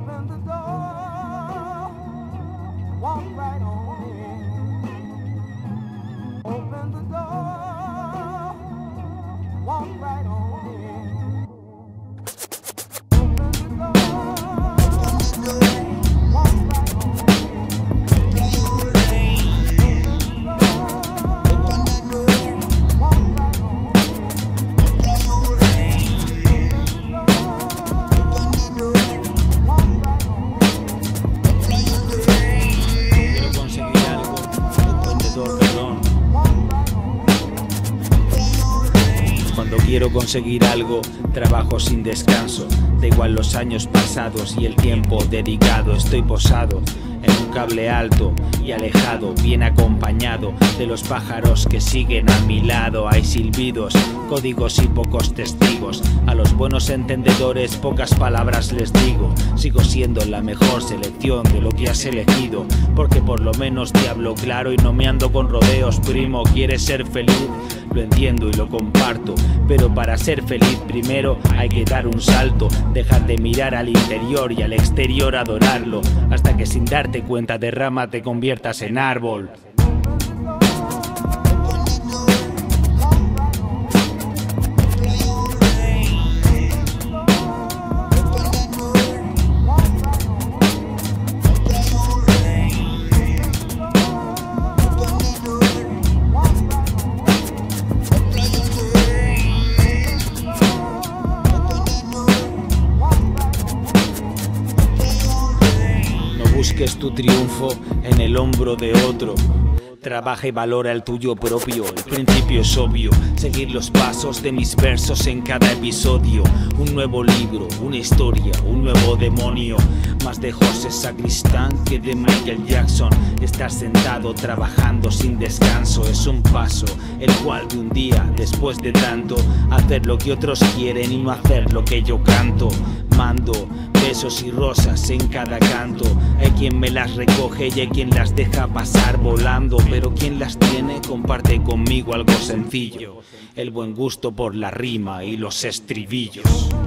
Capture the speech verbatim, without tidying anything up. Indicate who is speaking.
Speaker 1: Open the door, walk right on in. Open the door, walk right on in. Open the door, walk right on in.
Speaker 2: Cuando quiero conseguir algo, trabajo sin descanso. Da igual los años pasados y el tiempo dedicado. Estoy posado en un cable alto y alejado, bien acompañado de los pájaros que siguen a mi lado. Hay silbidos, códigos y pocos testigos. A los buenos entendedores pocas palabras les digo. Sigo siendo la mejor selección de lo que has elegido, porque por lo menos te hablo claro y no me ando con rodeos. Primo, ¿quieres ser feliz? Lo entiendo y lo comparto, pero para ser feliz primero hay que dar un salto. Dejar de mirar al interior y al exterior adorarlo, hasta que sin darte cuenta de rama te conviertas en árbol. Busques tu triunfo en el hombro de otro. Trabaja y valora el tuyo propio. El principio es obvio, seguir los pasos de mis versos en cada episodio. Un nuevo libro, una historia, un nuevo demonio. Más de José Sacristán que de Michael Jackson. Estar sentado trabajando sin descanso es un paso, el cual de un día, después de tanto, hacer lo que otros quieren y no hacer lo que yo canto. Mando besos y rosas en cada canto. Hay quien me las recoge y hay quien las deja pasar volando, pero quien las tiene comparte conmigo algo sencillo: el buen gusto por la rima y los estribillos.